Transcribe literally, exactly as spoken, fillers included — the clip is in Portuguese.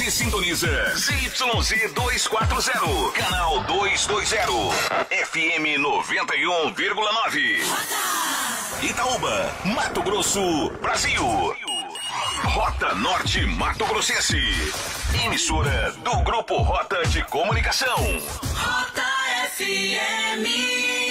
Você sintoniza Z Y Z duzentos e quarenta, canal duzentos e vinte, F M noventa e um vírgula nove. Itaúba, Mato Grosso, Brasil. Rota Norte Mato Grossense. Emissora do Grupo Rota de Comunicação. Rota F M.